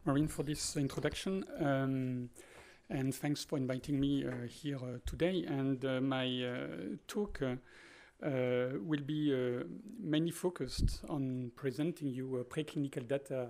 Maureen, for this introduction. And thanks for inviting me here today. And my talk will be mainly focused on presenting you preclinical data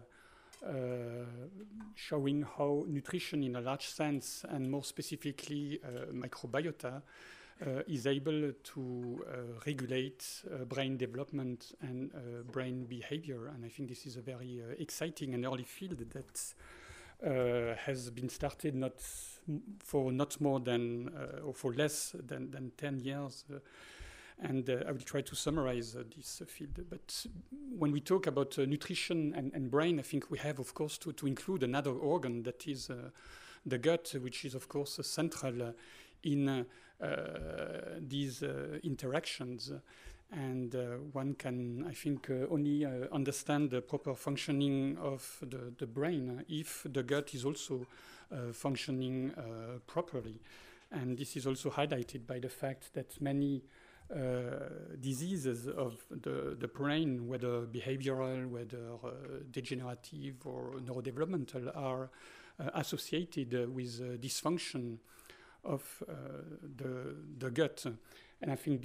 showing how nutrition in a large sense, and more specifically microbiota, is able to regulate brain development and brain behavior. And I think this is a very exciting and early field that has been started not more than or for less than 10 years. And I will try to summarize this field. But when we talk about nutrition and brain, I think we have, of course, to include another organ that is the gut, which is, of course, central in these interactions. And one can, I think, only understand the proper functioning of the brain if the gut is also functioning properly. And this is also highlighted by the fact that many diseases of the brain, whether behavioral, whether degenerative or neurodevelopmental, are associated with dysfunction of the gut. And I think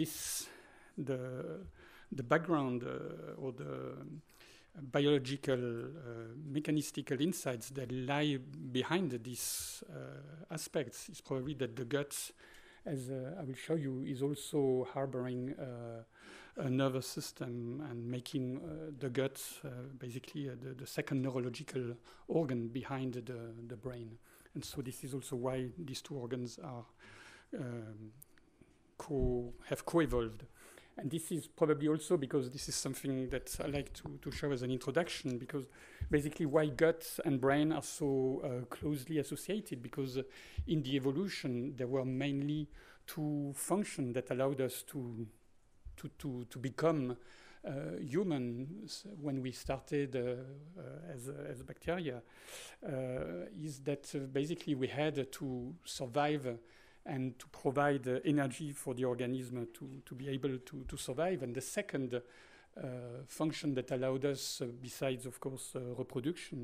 the background or the biological, mechanistical insights that lie behind these aspects is probably that the gut, as I will show you, is also harboring a nervous system and making the gut basically the second neurological organ behind the brain. And so this is also why these two organs are have co-evolved. And this is probably also because this is something that I like to show as an introduction, because basically why gut and brain are so closely associated, because in the evolution there were mainly two functions that allowed us to become humans when we started as bacteria, is that basically we had to survive and to provide energy for the organism to be able to survive. And the second function that allowed us, besides of course reproduction,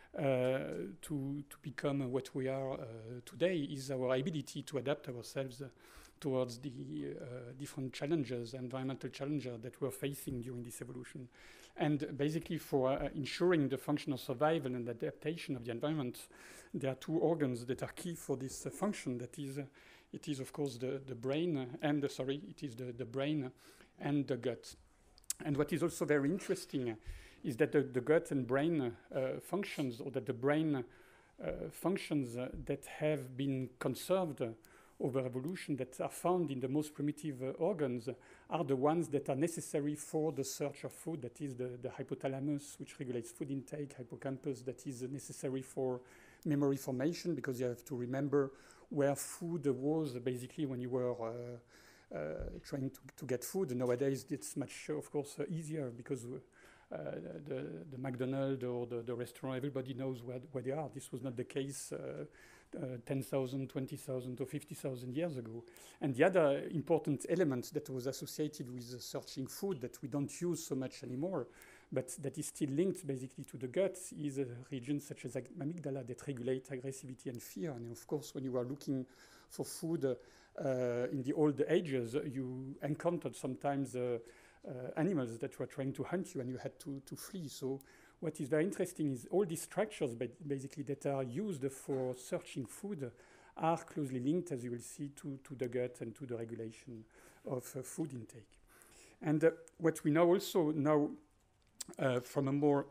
to become what we are today, is our ability to adapt ourselves towards the different challenges, environmental challenges that we're facing during this evolution. And basically for ensuring the functional survival and adaptation of the environment, there are two organs that are key for this function. That is, it is of course the brain and the brain and the gut. And what is also very interesting is that the gut and brain functions, or that the brain functions that have been conserved over evolution, that are found in the most primitive organs, are the ones that are necessary for the search of food. That is the hypothalamus, which regulates food intake, hippocampus, that is necessary for memory formation, because you have to remember where food was basically when you were trying to get food. Nowadays it's much, of course, easier, because the McDonald's or the restaurant, everybody knows where they are. This was not the case 10,000, 20,000 or 50,000 years ago. And the other important element that was associated with searching food that we don't use so much anymore, but that is still linked basically to the gut, is a region such as amygdala that regulate aggressivity and fear. And of course, when you are looking for food in the old ages, you encountered sometimes animals that were trying to hunt you, and you had to flee. So what is very interesting is all these structures basically that are used for searching food are closely linked, as you will see, to the gut and to the regulation of food intake. And what we know also now from a more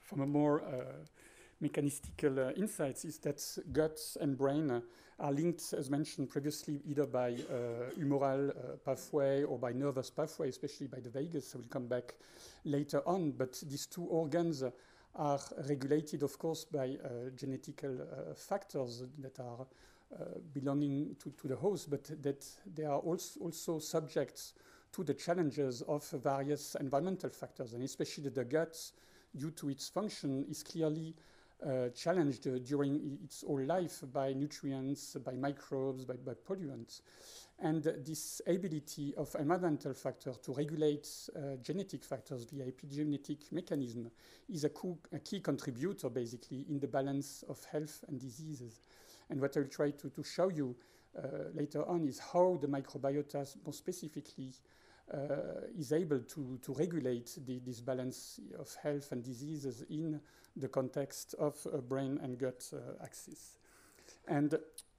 mechanistical insights is that guts and brain are linked, as mentioned previously, either by humoral pathway or by nervous pathway, especially by the vagus. I will come back later on. But these two organs are regulated, of course, by genetical factors that are belonging to the host, but that they are also subject to the challenges of various environmental factors, and especially the gut, due to its function, is clearly challenged during its whole life by nutrients, by microbes, by polluants. And this ability of environmental factor to regulate genetic factors via epigenetic mechanism is a key contributor, basically, in the balance of health and diseases. And what I'll try to show you later on is how the microbiota, more specifically, is able to regulate this balance of health and diseases in the context of a brain and gut axis. And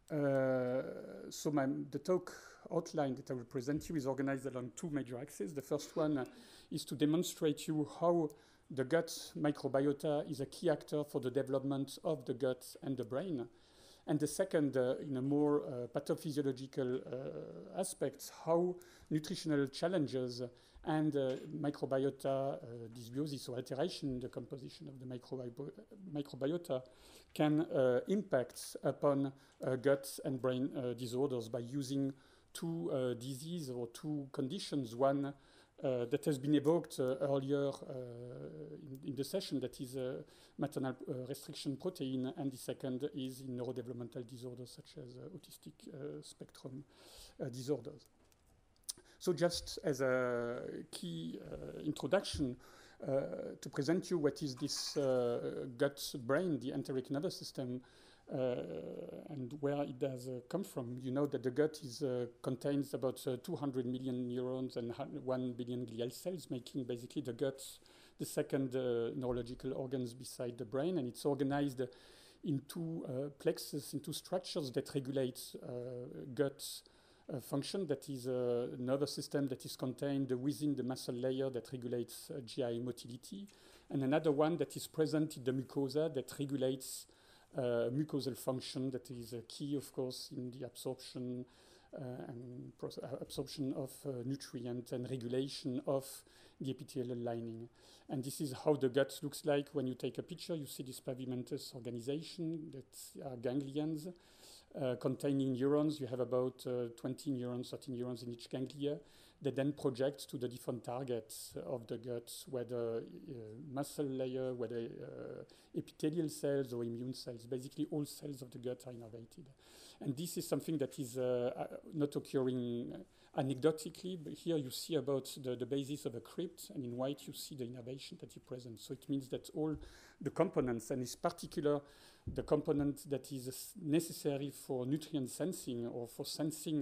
so the talk outline that I will present you is organized along two major axes. The first one is to demonstrate you how the gut microbiota is a key actor for the development of the gut and the brain. And the second, in a more pathophysiological aspects, how nutritional challenges and microbiota dysbiosis or alteration in the composition of the microbiota can impact upon gut and brain disorders by using two diseases or two conditions. One that has been evoked earlier in the session, that is maternal restriction protein, and the second is in neurodevelopmental disorders such as autistic spectrum disorders. So just as a key introduction to present you what is this gut-brain, the enteric nervous system, and where it does come from. You know that the gut contains about 200 million neurons and 1 billion glial cells, making basically the gut the second neurological organs beside the brain, and it's organized in two plexus, in two structures that regulate gut function. That is a nervous system that is contained within the muscle layer that regulates GI motility, and another one that is present in the mucosa that regulates mucosal function, that is key, of course, in the absorption and absorption of nutrient and regulation of the epithelial lining. And this is how the gut looks like when you take a picture. You see this pavimentous organization that are ganglions containing neurons. You have about 20 neurons, 30 neurons in each ganglia that then project to the different targets of the gut, whether muscle layer, whether epithelial cells or immune cells. Basically, all cells of the gut are innervated. And this is something that is not occurring anecdotically, but here you see about the basis of a crypt, and in white you see the innervation that is present. So it means that all the components, and in particular the component that is necessary for nutrient sensing or for sensing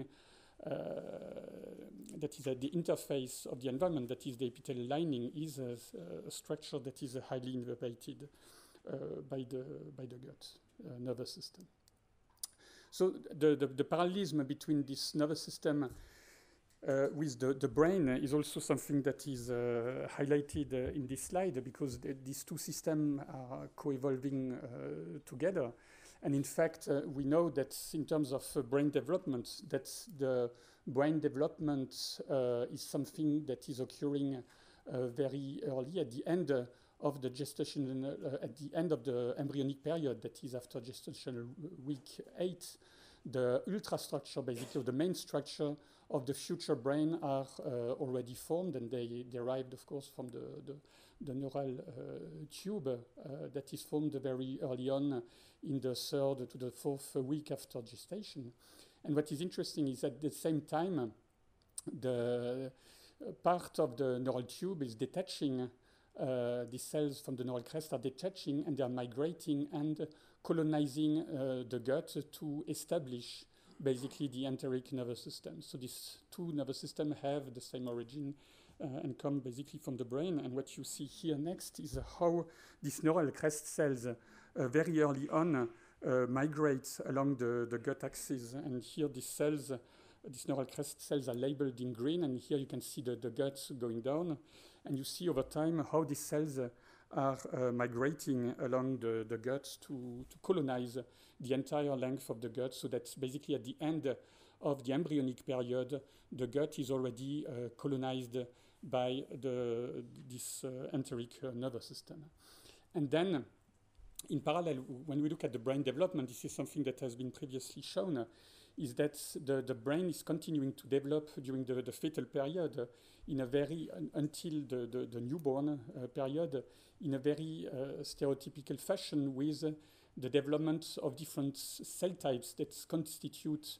that is at the interface of the environment, that is the epithelial lining, is a structure that is highly innervated by the gut nervous system. So the parallelism between this nervous system with the brain is also something that is highlighted in this slide, because these two systems are co-evolving together. And in fact, we know that in terms of brain development, that the brain development is something that is occurring very early at the end of the gestation, at the end of the embryonic period, that is after gestational week 8. The ultrastructure, basically, the main structure of the future brain are already formed, and they derived, of course, from the neural tube that is formed very early on in the 3rd to the 4th week after gestation. And what is interesting is at the same time, the part of the neural tube is detaching. The cells from the neural crest are detaching, and they are migrating and colonizing the gut to establish basically the enteric nervous system. So these two nervous systems have the same origin and come basically from the brain. And what you see here next is how these neural crest cells very early on migrate along the gut axis. And here these cells, these neural crest cells are labeled in green, and here you can see the gut going down. And you see over time how these cells are migrating along the gut to colonize the entire length of the gut, so that basically at the end of the embryonic period, the gut is already colonized by this enteric nervous system. And then, in parallel, when we look at the brain development, this is something that has been previously shown, is that the brain is continuing to develop during the fetal period in a very, until the newborn period, in a very stereotypical fashion, with the development of different cell types that constitute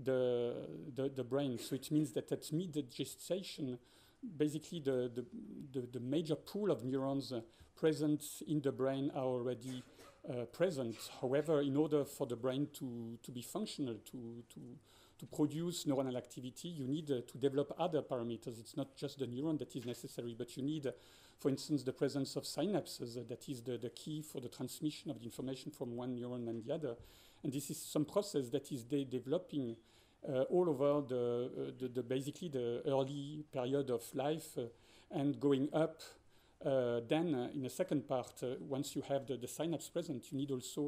the brain. So it means that at mid-gestation, basically the major pool of neurons present in the brain are already present. However, in order for the brain to be functional, to produce neuronal activity, you need to develop other parameters. It's not just the neuron that is necessary, but you need, for instance, the presence of synapses. That is the key for the transmission of the information from one neuron and the other. And this is some process that is developing all over basically the early period of life and going up. Then in the second part, once you have the synapse present, you need also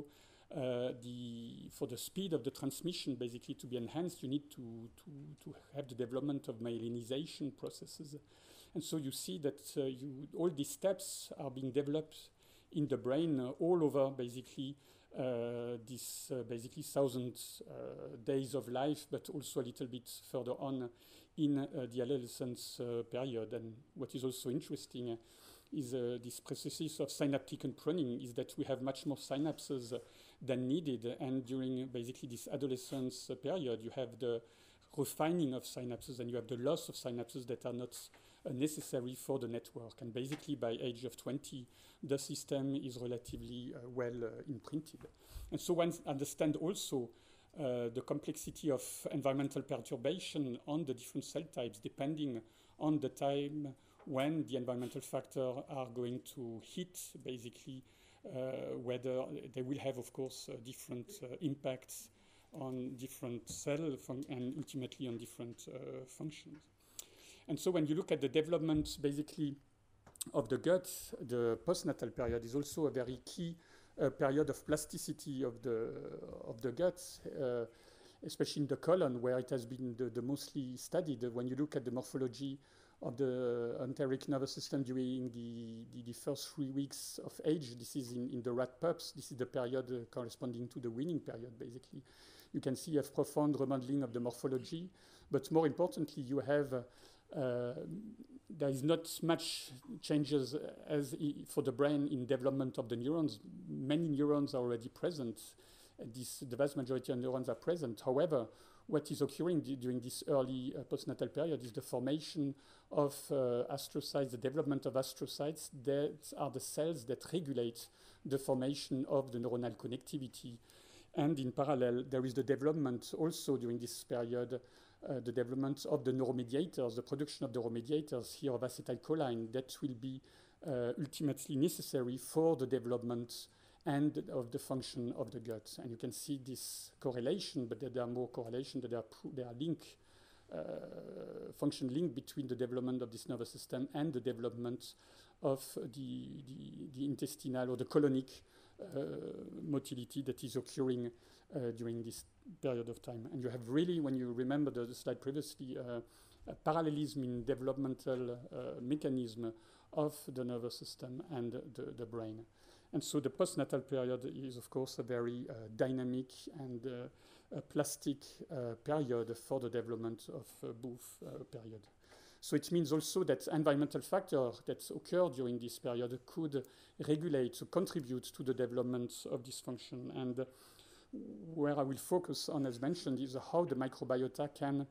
for the speed of the transmission basically to be enhanced, you need to have the development of myelinization processes. And so you see that all these steps are being developed in the brain all over basically this basically 1,000 days of life, but also a little bit further on in the adolescence period. And what is also interesting is this processes of synaptic unpruning, is that we have much more synapses than needed. And during basically this adolescence period, you have the refining of synapses and you have the loss of synapses that are not necessary for the network. And basically by age of 20, the system is relatively well imprinted. And so one understands also the complexity of environmental perturbation on the different cell types, depending on the time when the environmental factors are going to hit, basically, whether they will have, of course, different impacts on different cells and ultimately on different functions. And so when you look at the development, basically, of the gut, the postnatal period is also a very key period of plasticity of the gut, especially in the colon, where it has been the mostly studied. When you look at the morphology of the enteric nervous system during the first 3 weeks of age, this is in the rat pups, this is the period corresponding to the weaning period, basically. You can see a profound remodeling of the morphology, but more importantly, you have there is not much changes for the brain in development of the neurons. Many neurons are already present. The vast majority of neurons are present. However, what is occurring during this early postnatal period is the formation of astrocytes, the development of astrocytes that are the cells that regulate the formation of the neuronal connectivity. And in parallel, there is the development also during this period, the development of the neuromediators, the production of the neuromediators here of acetylcholine that will be ultimately necessary for the development and of the function of the gut. And you can see this correlation, but there are more correlations, that there are function link between the development of this nervous system and the development of the intestinal or the colonic motility that is occurring during this period of time. And you have really, when you remember the slide previously, a parallelism in developmental mechanism of the nervous system and the brain. And so the postnatal period is, of course, a very dynamic and plastic period for the development of both period. So it means also that environmental factors that occur during this period could regulate, contribute to the development of this function. And where I will focus on, as mentioned, is how the microbiota can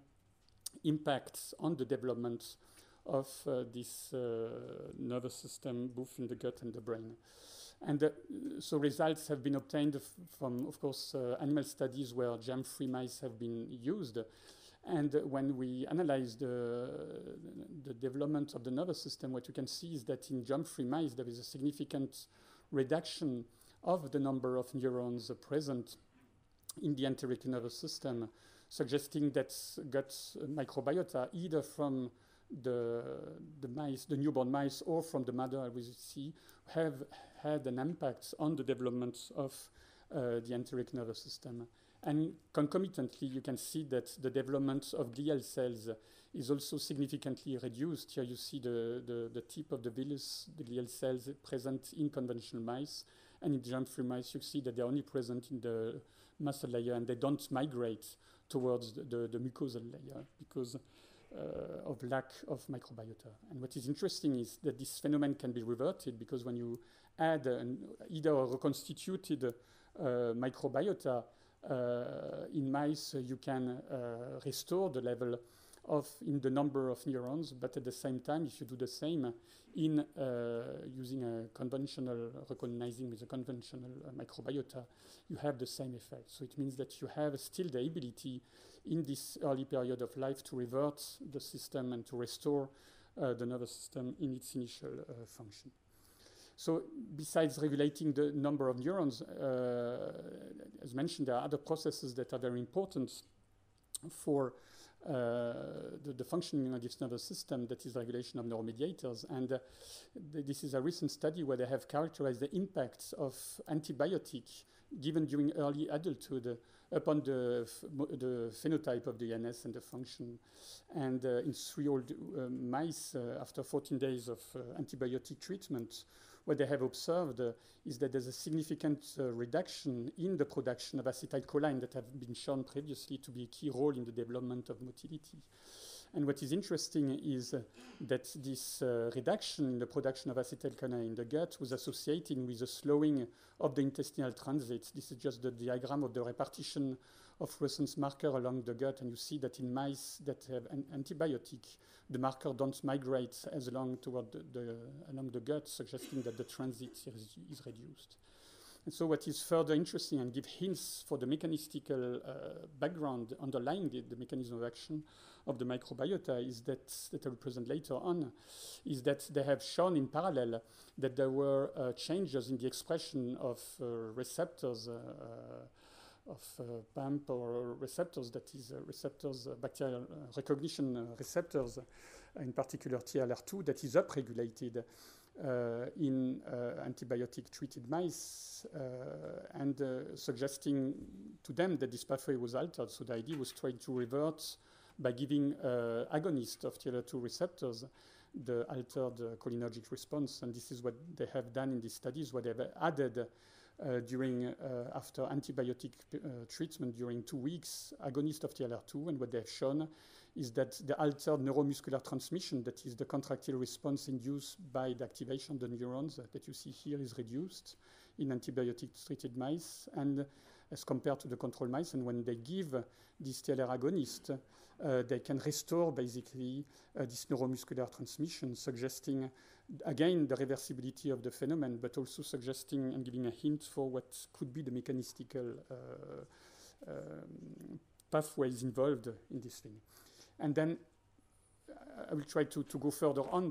impact on the development of this nervous system, both in the gut and the brain. And so results have been obtained from, of course, animal studies where germ-free mice have been used. And when we analyze the development of the nervous system, what you can see is that in germ-free mice, there is a significant reduction of the number of neurons present in the enteric nervous system, suggesting that gut microbiota, either from the mice, the newborn mice, or from the mother, as we see, have had an impact on the development of the enteric nervous system. And concomitantly, you can see that the development of glial cells is also significantly reduced. Here you see the tip of the villus, the glial cells present in conventional mice. And in germ-free mice, you see that they're only present in the muscle layer and they don't migrate towards the mucosal layer because of lack of microbiota. And what is interesting is that this phenomenon can be reverted because when you add either a reconstituted microbiota in mice, you can restore the level in the number of neurons, but at the same time, if you do the same in using a conventional, recognizing with a conventional microbiota, you have the same effect. So it means that you have still the ability in this early period of life to revert the system and to restore the nervous system in its initial function. So besides regulating the number of neurons, as mentioned, there are other processes that are very important for the functioning of this nervous system, that is regulation of neuromediators. And this is a recent study where they have characterized the impacts of antibiotic given during early adulthood upon the phenotype of the NS and the function. And in 3-year-old mice, after 14 days of antibiotic treatment, what they have observed is that there's a significant reduction in the production of acetylcholine that have been shown previously to be a key role in the development of motility. And what is interesting is that this reduction in the production of acetylcholine in the gut was associated with a slowing of the intestinal transit. This is just the diagram of the repartition of fluorescence marker along the gut, and you see that in mice that have an antibiotic, the marker don't migrate as long toward along the gut, suggesting that the transit is reduced. And so what is further interesting and give hints for the mechanistical background underlying the mechanism of action of the microbiota is that I will present later on, is that they have shown in parallel that there were changes in the expression of receptors of PAMP or receptors, that is receptors, bacterial recognition receptors, in particular TLR2, that is upregulated in antibiotic-treated mice and suggesting to them that this pathway was altered. So the idea was trying to revert by giving agonist of TLR2 receptors the altered cholinergic response. And this is what they have done in these studies, where they have added after antibiotic treatment during 2 weeks, agonist of TLR2, and what they have shown is that the altered neuromuscular transmission, that is the contractile response induced by the activation of the neurons that you see here, is reduced in antibiotic-treated mice, and as compared to the control mice. And when they give this TLR agonist, they can restore basically this neuromuscular transmission, suggesting again the reversibility of the phenomenon, but also suggesting and giving a hint for what could be the mechanistical pathways involved in this thing. And then I will try to go further on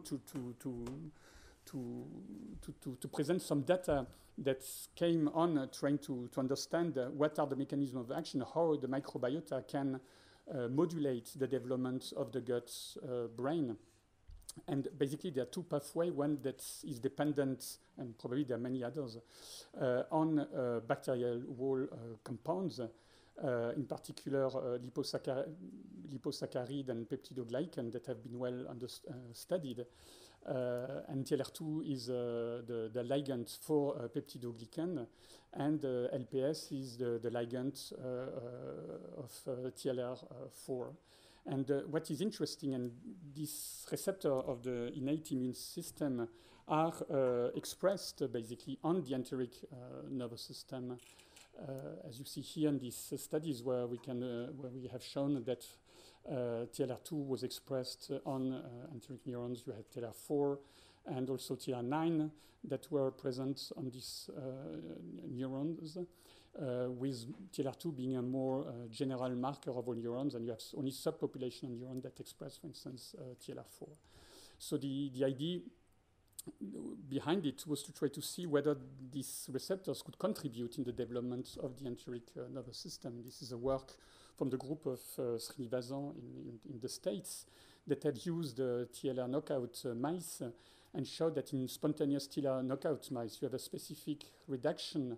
to present some data that came on trying to understand what are the mechanisms of action, how the microbiota can modulate the development of the gut brain. And basically there are two pathways, one that is dependent, and probably there are many others, on bacterial wall compounds, in particular liposaccharide and peptidoglycan that have been well studied. And TLR2 is the ligand for peptidoglycan, and LPS is the ligand of TLR4. And what is interesting, and this receptor of the innate immune system are expressed basically on the enteric nervous system, as you see here in these studies where we have shown that TLR2 was expressed on enteric neurons. You had TLR4 and also TLR9 that were present on these neurons, with TLR2 being a more general marker of all neurons, and you have only subpopulation of neurons that express, for instance, TLR4. So the idea behind it was to try to see whether these receptors could contribute in the development of the enteric nervous system. This is a work from the group of Srinivasan in the States that had used TLR knockout mice and showed that in spontaneous TLR knockout mice, you have a specific reduction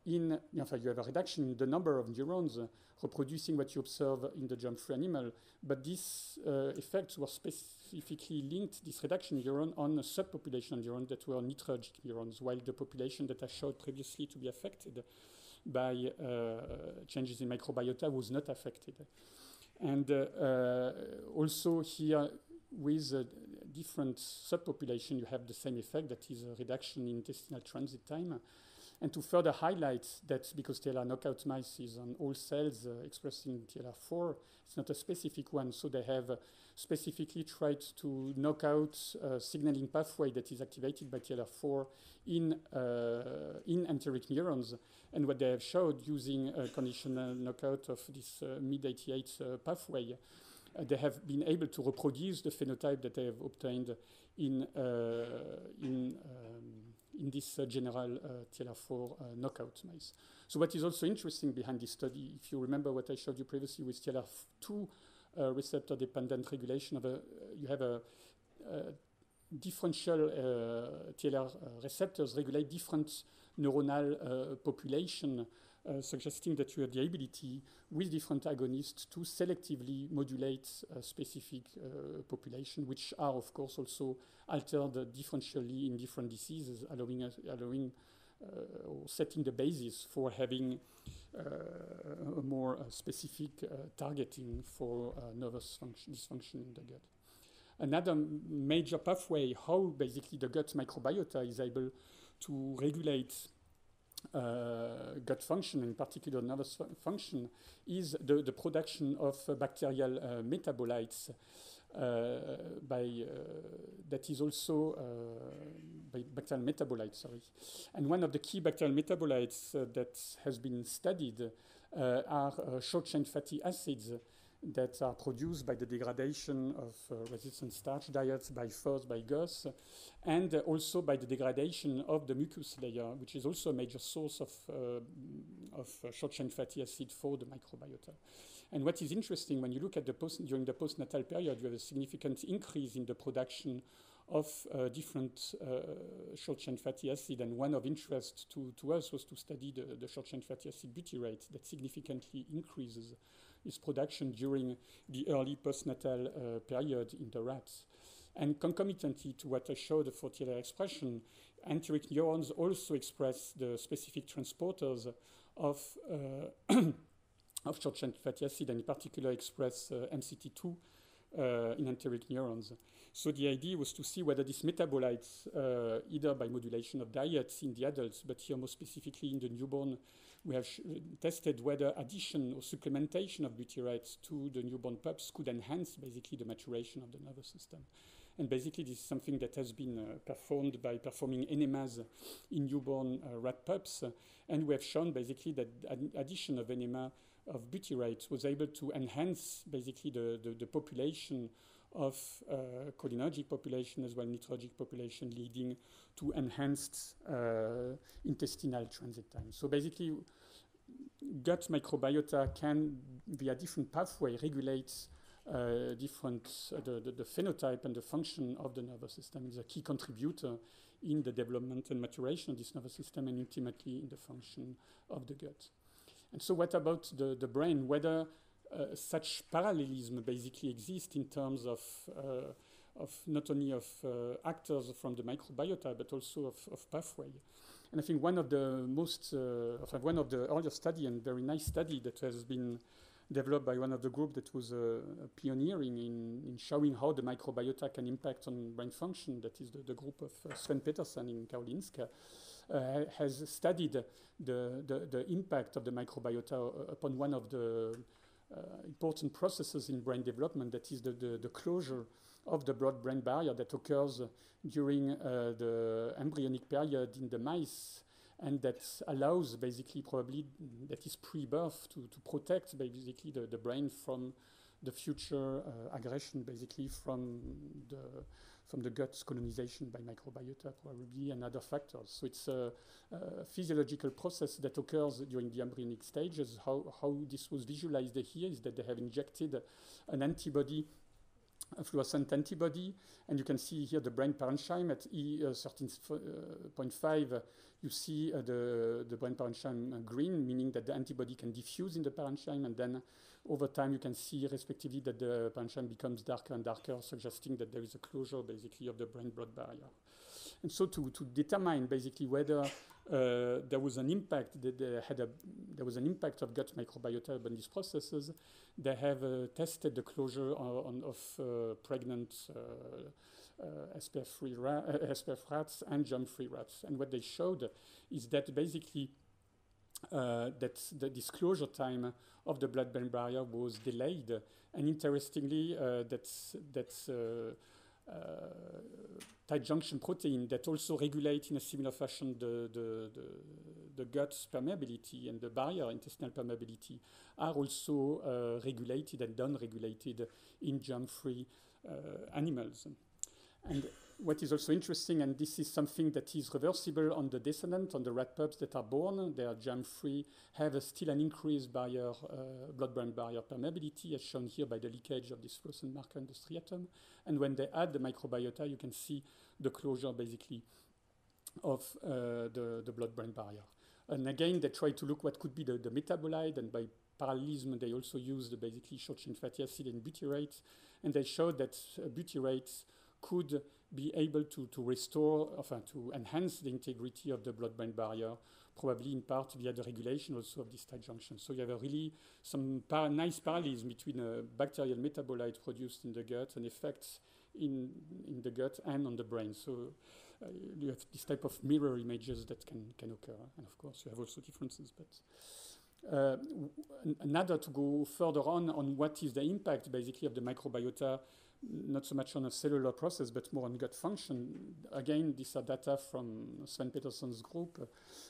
you have a reduction in the number of neurons reproducing what you observe in the germ-free animal, but these effects were specifically linked, this reduction in neuron, on a subpopulation of neurons that were nitrogen neurons, while the population that I showed previously to be affected by changes in microbiota was not affected. And also here, with different subpopulation, you have the same effect, that is a reduction in intestinal transit time. And to further highlight that, because TLR knockout mice is on all cells expressing TLR4, it's not a specific one, so they have specifically tried to knock out a signaling pathway that is activated by TLR4 in enteric neurons. And what they have showed using a conditional knockout of this MID88 pathway, they have been able to reproduce the phenotype that they have obtained in this general TLR4 knockout mice. So what is also interesting behind this study, if you remember what I showed you previously with TLR2 receptor-dependent regulation of you have a differential TLR receptors regulate different neuronal population, suggesting that you have the ability with different agonists to selectively modulate a specific population, which are of course also altered differentially in different diseases, allowing or setting the basis for having a more specific targeting for nervous dysfunction in the gut. Another major pathway how basically the gut microbiota is able to regulate gut function, in particular nervous function, is the production of bacterial metabolites that is also by bacterial metabolites, sorry. And one of the key bacterial metabolites that has been studied are short-chain fatty acids that are produced by the degradation of resistant starch diets by FOS, by GOS, and also by the degradation of the mucus layer, which is also a major source of short-chain fatty acid for the microbiota. And what is interesting, when you look at during the postnatal period, you have a significant increase in the production of different short-chain fatty acid, and one of interest to us was to study the short-chain fatty acid butyrate that significantly increases its production during the early postnatal period in the rats. And concomitantly to what I showed for TLR expression, enteric neurons also express the specific transporters of short-chain fatty acid, and in particular express MCT2 in enteric neurons. So the idea was to see whether these metabolites, either by modulation of diets in the adults, but here more specifically in the newborn, we have tested whether addition or supplementation of butyrates to the newborn pups could enhance basically the maturation of the nervous system. And basically this is something that has been performed by performing enemas in newborn rat pups. And we have shown basically that addition of enema of butyrates was able to enhance basically the population of cholinergic population as well nitrogic population, leading to enhanced intestinal transit time. So basically, gut microbiota can, via different pathway, regulate the phenotype and the function of the nervous system. Is a key contributor in the development and maturation of this nervous system, and ultimately in the function of the gut. And so what about the brain? Whether such parallelism basically exists in terms of not only of actors from the microbiota, but also of pathway. And I think one of the one of the earlier study, and very nice study that has been developed by one of the group that was pioneering in showing how the microbiota can impact on brain function, that is the group of Sven Petersen in Karolinska, has studied the impact of the microbiota upon one of the important processes in brain development, that is the closure of the blood-brain barrier that occurs during the embryonic period in the mice, and that allows basically probably that is pre-birth to protect basically the brain from the future aggression basically from the gut's colonization by microbiota probably and other factors. So it's a physiological process that occurs during the embryonic stages. How this was visualized here is that they have injected an antibody a fluorescent antibody, and you can see here the brain parenchyma at E13.5. You see the brain parenchyma green, meaning that the antibody can diffuse in the parenchyma, and then over time you can see respectively that the parenchyma becomes darker and darker, suggesting that there is a closure basically of the brain-blood barrier. And so to determine basically whether there was an impact, there was an impact of gut microbiota on these processes, they have tested the closure of pregnant SPF rats and germ-free rats. And what they showed is that basically that the disclosure time of the blood-brain barrier was delayed. And interestingly, tight junction protein that also regulate in a similar fashion the gut's permeability and the barrier intestinal permeability are also regulated and downregulated in germ-free animals. And what is also interesting, and this is something that is reversible on the descendant, on the rat pups that are born, they are germ-free, have still an increased barrier, blood-brain barrier permeability, as shown here by the leakage of this fluorescent marker in the striatum. And when they add the microbiota, you can see the closure, basically, of the blood-brain barrier. And again, they try to look what could be the metabolite, and by parallelism, they also used basically short-chain fatty acid and butyrates, and they showed that butyrates could be able to restore, to enhance the integrity of the blood-brain barrier, probably in part via the regulation also of this tight junction. So you have a really some nice parallelism between a bacterial metabolite produced in the gut and effects in the gut and on the brain. So you have this type of mirror images that can occur. And of course, you have also differences. But another to go further on what is the impact basically of the microbiota, not so much on a cellular process, but more on gut function. Again, these are data from Sven Petersson's group,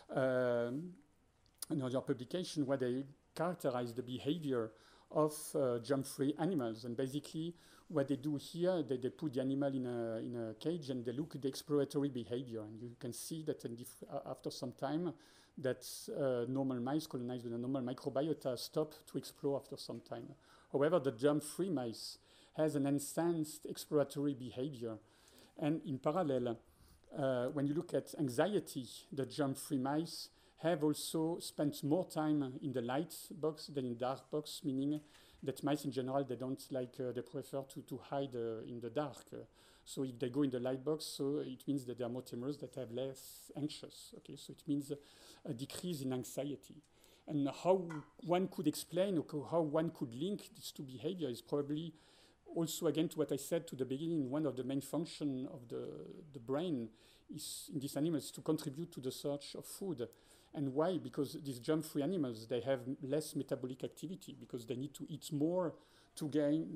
another publication where they characterize the behavior of germ-free animals. And basically, what they do here, they put the animal in a cage and they look at the exploratory behavior. And you can see that after some time, that normal mice colonized with a normal microbiota stop to explore after some time. However, the germ-free mice has an enhanced exploratory behavior. And in parallel, when you look at anxiety, the germ-free mice have also spent more time in the light box than in dark box, meaning that mice in general, they don't like, they prefer to hide in the dark. So if they go in the light box, so it means that they are more timorous, that have less anxious. Okay, so it means a decrease in anxiety. And how one could explain, or how one could link these two behavior is probably also, again, to what I said to the beginning, one of the main functions of the brain is in these animals to contribute to the search of food. And why? Because these germ-free animals, they have less metabolic activity because they need to eat more to gain,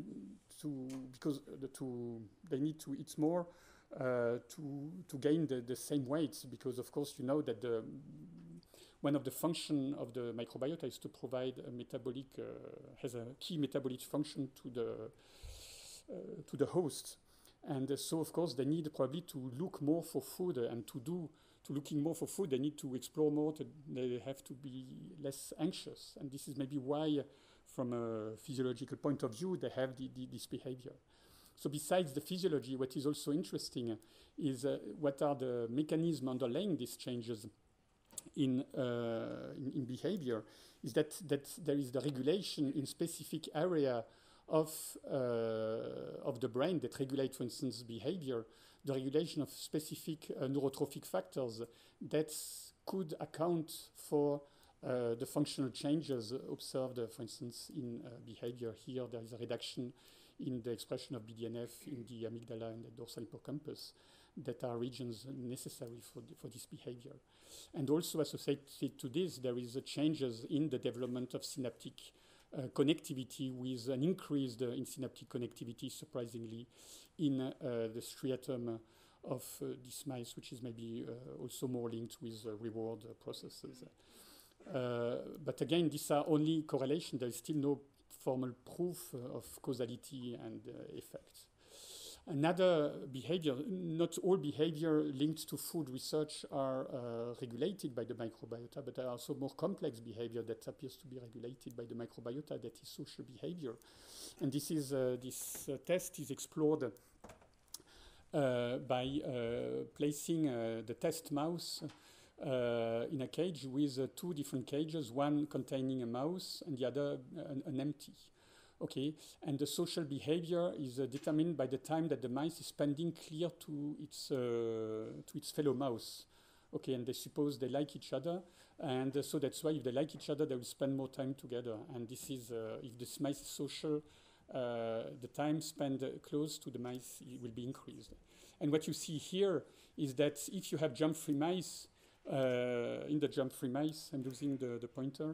they need to eat more to gain the same weight. Because of course, you know that one of the functions of the microbiota is to provide a metabolic, has a key metabolic function to the host. And so, of course, they need probably to look more for food, and looking more for food, they need to explore more, they have to be less anxious. And this is maybe why, from a physiological point of view, they have this behavior. So besides the physiology, what is also interesting is what are the mechanisms underlying these changes in behavior, is that there is the regulation in specific area of the brain that regulate, for instance, behavior, the regulation of specific neurotrophic factors that could account for the functional changes observed, for instance, in behavior. Here, there is a reduction in the expression of BDNF in the amygdala and the dorsal hippocampus that are regions necessary for this behavior. And also associated to this, there is changes in the development of synaptic connectivity, with an increase in synaptic connectivity, surprisingly, in the striatum of these mice, which is maybe also more linked with reward processes. But again, these are only correlation. There is still no formal proof of causality and effect. Another behavior, not all behavior linked to food research are regulated by the microbiota, but there are also more complex behavior that appears to be regulated by the microbiota, that is social behavior. And this is this test is explored by placing the test mouse in a cage with two different cages, one containing a mouse and the other an empty. Okay, and the social behavior is determined by the time that the mouse is spending clear to its fellow mouse. Okay, and they suppose they like each other, and so that's why if they like each other, they will spend more time together. And this is if this mice is social, the time spent close to the mice will be increased. And what you see here is that if you have jump-free mice, in the jump-free mice, I'm using the pointer.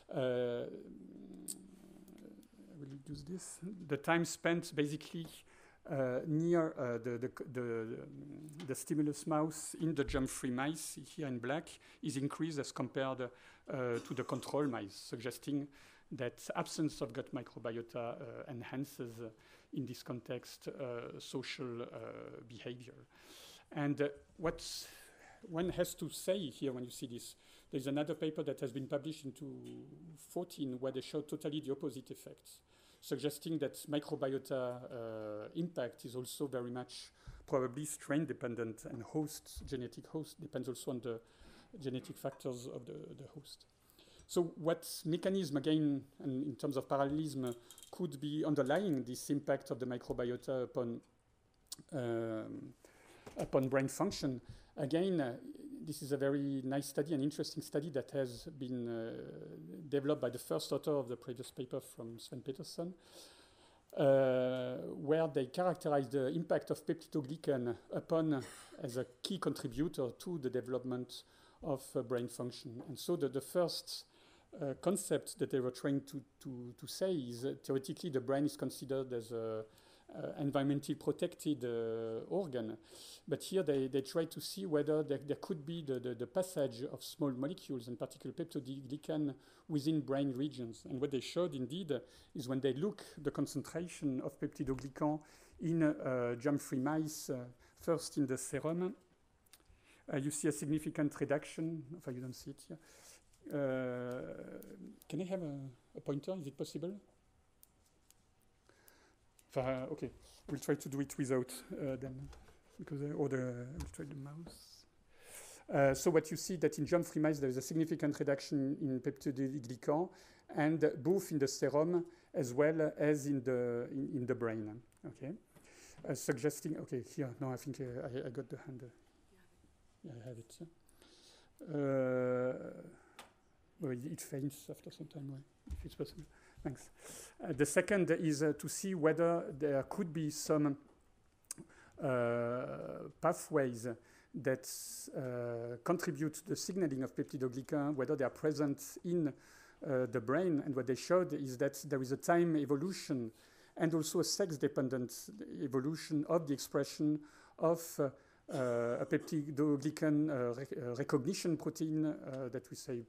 Will use this. The time spent basically near the stimulus mouse in the jump-free mice, here in black, is increased as compared to the control mice, suggesting that absence of gut microbiota enhances, in this context, social behavior. And what one has to say here when you see this, there's another paper that has been published in 2014 where they show totally the opposite effects, suggesting that microbiota impact is also very much probably strain dependent, and genetic host depends also on the genetic factors of the host. So what mechanism, again, and in terms of parallelism, could be underlying this impact of the microbiota upon brain function? Again, this is a very nice study, an interesting study that has been developed by the first author of the previous paper from Sven Petersen, where they characterize the impact of peptidoglycan as a key contributor to the development of brain function. And so the first concept that they were trying to say is theoretically the brain is considered as a environmentally protected organ. But here they try to see whether there could be the passage of small molecules, in particular peptidoglycan, within brain regions. And what they showed indeed is when they look the concentration of peptidoglycan in jump-free mice, first in the serum, you see a significant reduction. You don't see it here. Can I have a pointer? Is it possible? Okay, we'll try to do it without them, because we'll try the mouse. So what you see that in jump-free mice there is a significant reduction in peptidoglycan, and both in the serum as well as in the brain. Okay, suggesting. Okay, here. No, I think I got the hand. Yeah, I have it. Well, it faints after some time, if it's possible. Thanks. The second is to see whether there could be some pathways that contribute to the signaling of peptidoglycan, whether they are present in the brain. And what they showed is that there is a time evolution and also a sex-dependent evolution of the expression of a peptidoglycan recognition protein that we say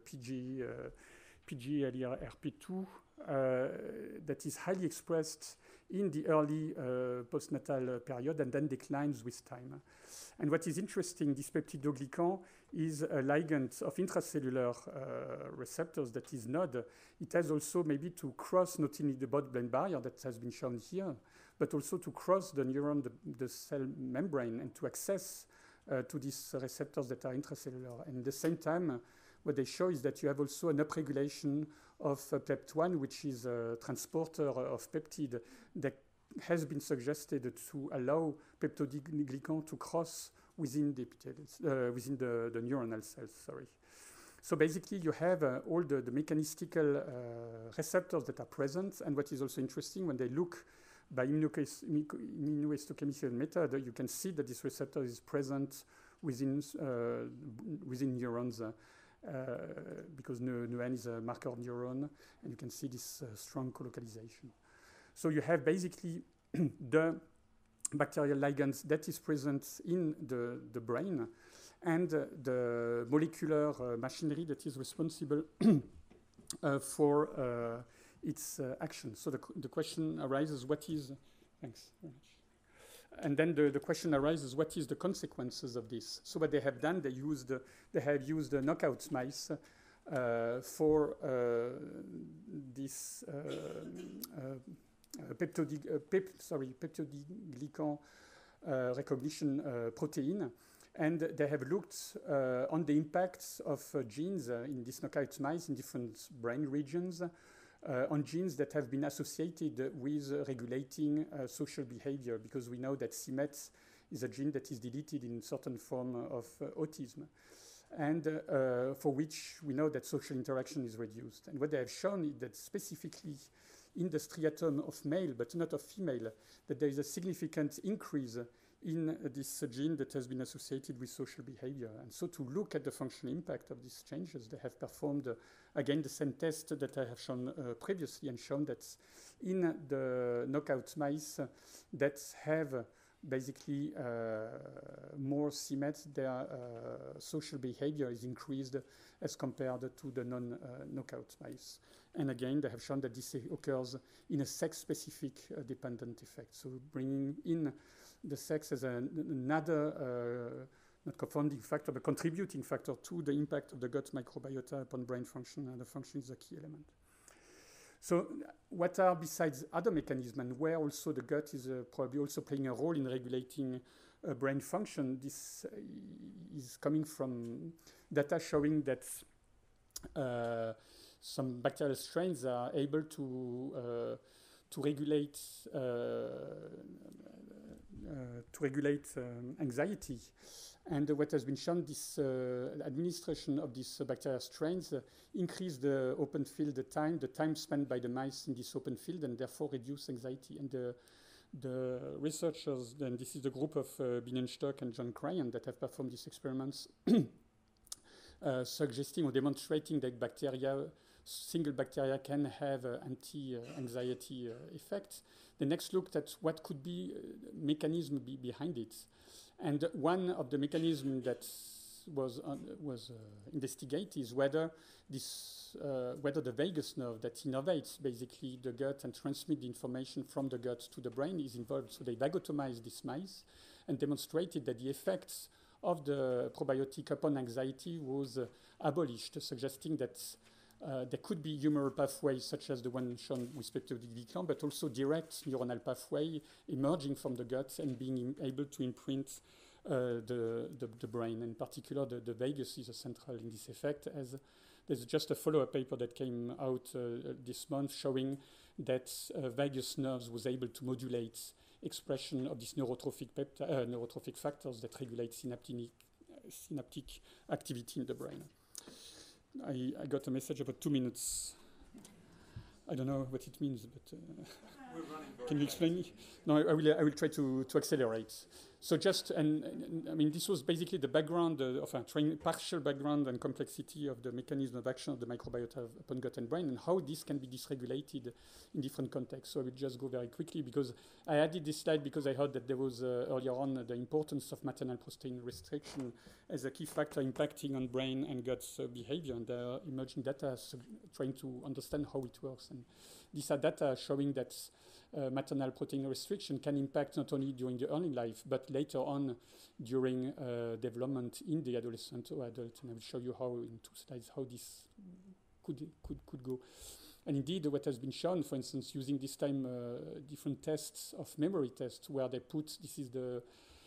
PGLERP2 that is highly expressed in the early postnatal period and then declines with time. And what is interesting, this peptidoglycan is a ligand of intracellular receptors that is NOD. It has also maybe to cross not only the blood-brain barrier that has been shown here, but also to cross the neuron, the cell membrane, and to access to these receptors that are intracellular. And at the same time, what they show is that you have also an upregulation of PEP1, which is a transporter of peptide that has been suggested to allow peptidoglycan to cross within the neuronal cells. Sorry. So basically, you have all the mechanistical receptors that are present. And what is also interesting, when they look by immunohistochemical method, you can see that this receptor is present within neurons. Because NeuN is a marker of neuron, and you can see this strong colocalization. So you have basically the bacterial ligands that is present in the brain, and the molecular machinery that is responsible for its action. So the question arises: what is? Thanks very much. and then the question arises: what is the consequences of this? So what they have done, they have used knockout mice for this peptidoglycan recognition protein, and they have looked on the impacts of genes in these knockout mice in different brain regions, on genes that have been associated with regulating social behavior, because we know that c-Met is a gene that is deleted in certain form of autism, and for which we know that social interaction is reduced. And what they have shown is that specifically in the striatum of male, but not of female, that there is a significant increase in this gene that has been associated with social behavior. And so to look at the functional impact of these changes, they have performed, again, the same test that I have shown previously, and shown that in the knockout mice that have basically more c-Met, their social behavior is increased as compared to the non-knockout mice. And again, they have shown that this occurs in a sex-specific dependent effect. So bringing in the sex as another, not confounding factor, but contributing factor to the impact of the gut microbiota upon brain function, and the function is a key element. So what are, besides other mechanisms, and where also the gut is probably also playing a role in regulating brain function? This is coming from data showing that some bacterial strains are able to regulate anxiety. And what has been shown, this administration of these bacterial strains increase the open field, the time spent by the mice in this open field, and therefore reduce anxiety. And the researchers, and this is the group of Bienenstock and John Cryan that have performed these experiments, suggesting or demonstrating that single bacteria can have anti-anxiety effects. They next looked at what could be mechanism behind it. And one of the mechanisms that was investigated is whether the vagus nerve that innervates basically the gut and transmits the information from the gut to the brain is involved. So they vagotomized these mice and demonstrated that the effects of the probiotic upon anxiety was abolished, suggesting that there could be humoral pathways such as the one shown with peptidoglycan, but also direct neuronal pathway emerging from the gut and being able to imprint the brain. In particular, the vagus is central in this effect, as there's just a follow-up paper that came out this month showing that vagus nerves was able to modulate expression of these neurotrophic factors that regulate synaptic activity in the brain. I got a message about 2 minutes. I don't know what it means, but can you explain me? No, I will try to accelerate. So just, and I mean, this was basically the background of a partial background and complexity of the mechanism of action of the microbiota upon gut and brain, and how this can be dysregulated in different contexts. So I will just go very quickly, because I added this slide because I heard that there was earlier on the importance of maternal protein restriction as a key factor impacting on brain and gut behavior, and there are emerging data trying to understand how it works. And these are data showing that maternal protein restriction can impact not only during the early life, but later on during development in the adolescent or adult. And I will show you how in 2 slides how this could go. And indeed, what has been shown, for instance, using this time different tests of memory tests, where they put, this is the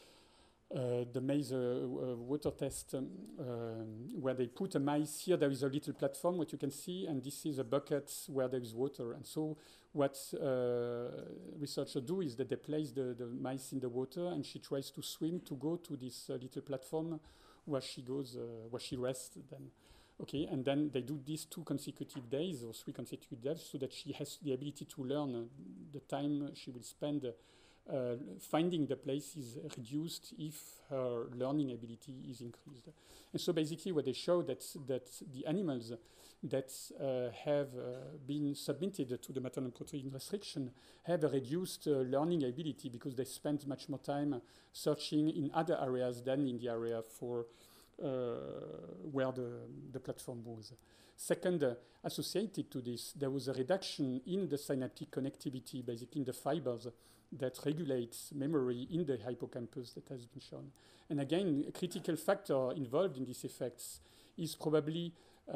maze water test, where they put a mice. Here there is a little platform, what you can see, and this is a bucket where there is water. And so what researchers do is that they place the mice in the water, and she tries to swim to go to this little platform where she goes, where she rests then. Okay, and then they do these 2 consecutive days or 3 consecutive days, so that she has the ability to learn. The time she will spend finding the place is reduced if her learning ability is increased. And so basically what they show that the animals that have been submitted to the maternal protein restriction have a reduced learning ability, because they spend much more time searching in other areas than in the area for where the platform was. Second, associated to this, there was a reduction in the synaptic connectivity, basically in the fibers that regulates memory in the hippocampus that has been shown. And again, a critical factor involved in these effects is probably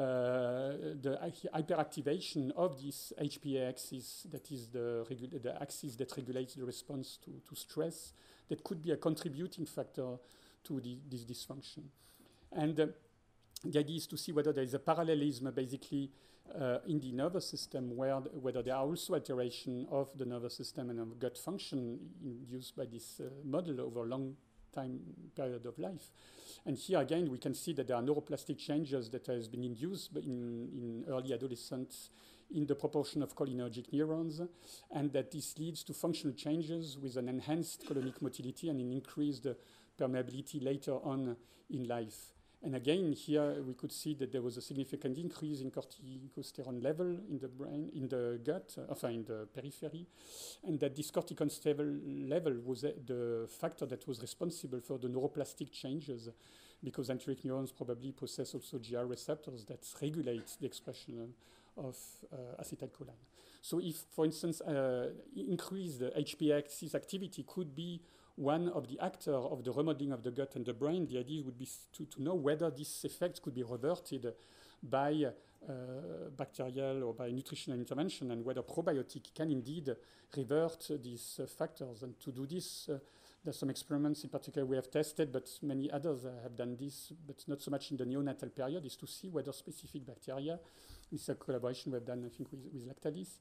the hyperactivation of this HPA axis, that is the axis that regulates the response to stress, that could be a contributing factor to this dysfunction. And the idea is to see whether there is a parallelism basically in the nervous system, whether there are also alteration of the nervous system and of gut function induced by this model over a long time period of life. And here again, we can see that there are neuroplastic changes that has been induced in early adolescents in the proportion of cholinergic neurons, and that this leads to functional changes with an enhanced colonic motility and an increased permeability later on in life. And again, here we could see that there was a significant increase in corticosterone level in the brain, in the gut, in the periphery, and that this corticosterone level was the factor that was responsible for the neuroplastic changes, because anterior neurons probably possess also GR receptors that regulate the expression of acetylcholine. So if, for instance, increased HPA axis activity could be one of the actors of the remodeling of the gut and the brain, the idea would be to know whether this effect could be reverted by bacterial or by nutritional intervention, and whether probiotic can indeed revert these factors. And to do this, there's some experiments in particular we have tested, but many others have done this, but not so much in the neonatal period, is to see whether specific bacteria, it's a collaboration we've done, I think, with Lactalis,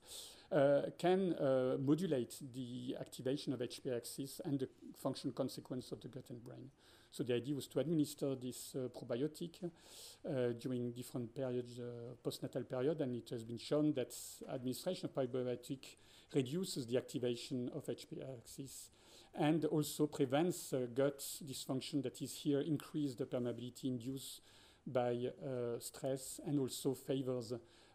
can modulate the activation of HPA axis and the functional consequence of the gut and brain. So the idea was to administer this probiotic during different periods, postnatal period, and it has been shown that administration of probiotic reduces the activation of HPA axis and also prevents gut dysfunction, that is here increased the permeability induced by stress, and also favors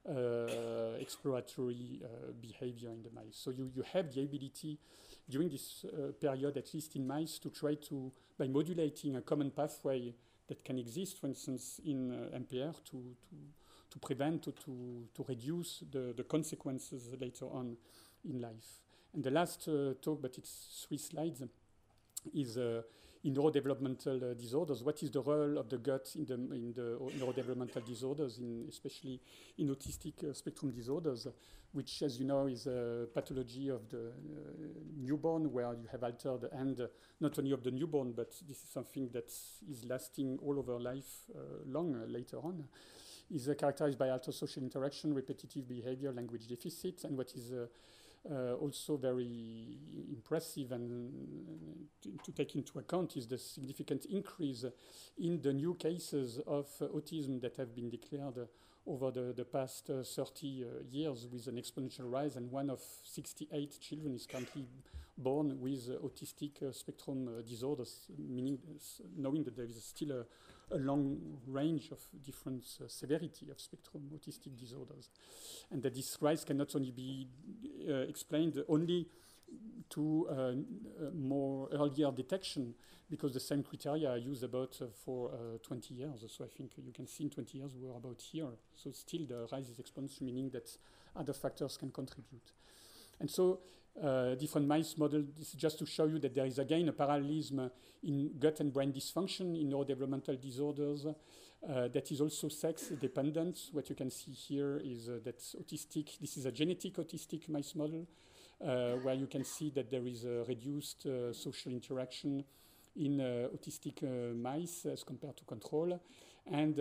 exploratory behavior in the mice. So you have the ability during this period, at least in mice, to try to, by modulating a common pathway that can exist, for instance, in MPR, to prevent or to reduce the consequences later on in life. And the last talk, but it's 3 slides, is in neurodevelopmental disorders. What is the role of the gut in the neurodevelopmental disorders, especially in autistic spectrum disorders, which, as you know, is a pathology of the newborn, where you have altered end not only of the newborn, but this is something that is lasting all over life long later on, is characterized by altered social interaction, repetitive behavior, language deficit, and what is also very impressive and to take into account is the significant increase in the new cases of autism that have been declared over the past 30 years, with an exponential rise, and 1 of 68 children is currently born with autistic spectrum disorders, meaning knowing that there is still a long range of different severity of spectrum autistic disorders, and that this rise can not only be explained only to more earlier detection, because the same criteria are used about for 20 years. So I think you can see in 20 years we're about here. So still the rise is exponential, meaning that other factors can contribute. And so different mice model, this is just to show you that there is again a parallelism in gut and brain dysfunction in neurodevelopmental disorders that is also sex dependent. What you can see here is that autistic, this is a genetic autistic mice model, where you can see that there is a reduced social interaction in autistic mice as compared to control, and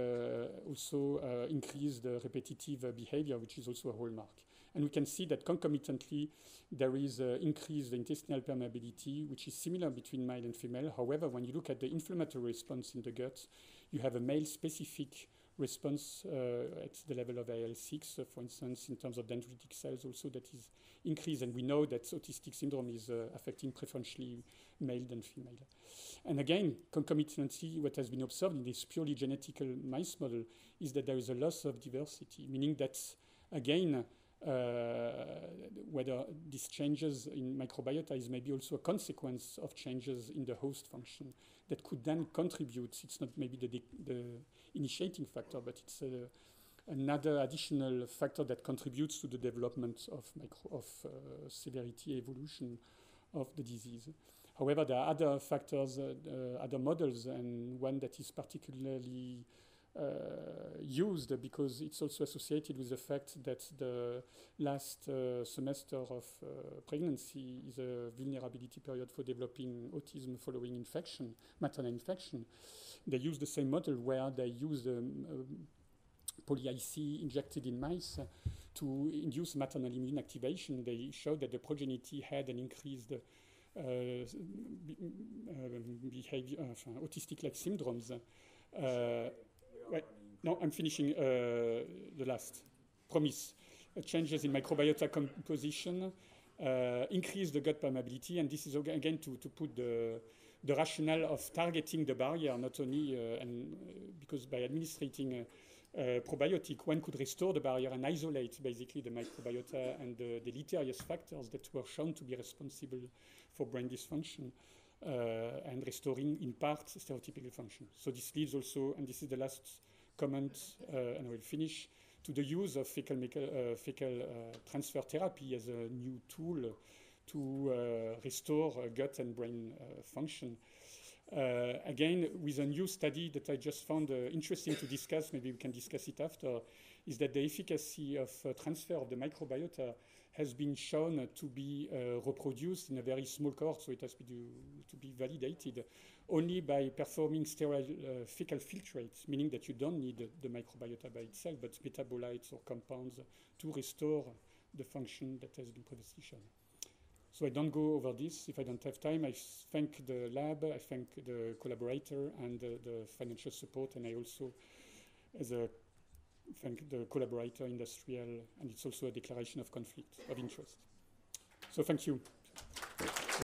also increased repetitive behavior, which is also a hallmark. And we can see that concomitantly there is increased intestinal permeability, which is similar between male and female. However, when you look at the inflammatory response in the gut, you have a male-specific response at the level of IL-6, for instance, in terms of dendritic cells also, that is increased. And we know that autistic syndrome is affecting preferentially male than female. And again, concomitantly, what has been observed in this purely genetical mice model is that there is a loss of diversity, meaning that, again, whether these changes in microbiota is maybe also a consequence of changes in the host function that could then contribute. It's not maybe the initiating factor, but it's another additional factor that contributes to the development of severity evolution of the disease. However, there are other factors, other models, and one that is particularly used because it's also associated with the fact that the last semester of pregnancy is a vulnerability period for developing autism following infection, maternal infection. They use the same model where they use poly-IC injected in mice to induce maternal immune activation. They showed that the progeny had an increased behavior, autistic-like syndromes. Right. No, I'm finishing the last. Promise. Changes in microbiota composition increase the gut permeability, and this is again to put the rationale of targeting the barrier, not only because by administrating probiotic, one could restore the barrier and isolate basically the microbiota and the deleterious factors that were shown to be responsible for brain dysfunction. And restoring in part stereotypical function. So this leads also, and this is the last comment, and I will finish, to the use of fecal transfer therapy as a new tool to restore gut and brain function. Again, with a new study that I just found interesting to discuss, maybe we can discuss it after, is that the efficacy of transfer of the microbiota has been shown to be reproduced in a very small cohort, so it has to be validated only by performing sterile fecal filtrates, meaning that you don't need the microbiota by itself, but metabolites or compounds to restore the function that has been previously shown. So I don't go over this if I don't have time. I thank the lab, I thank the collaborator and the financial support, and I also, thank the collaborator, industrial, and it's also a declaration of conflict of interest. So thank you.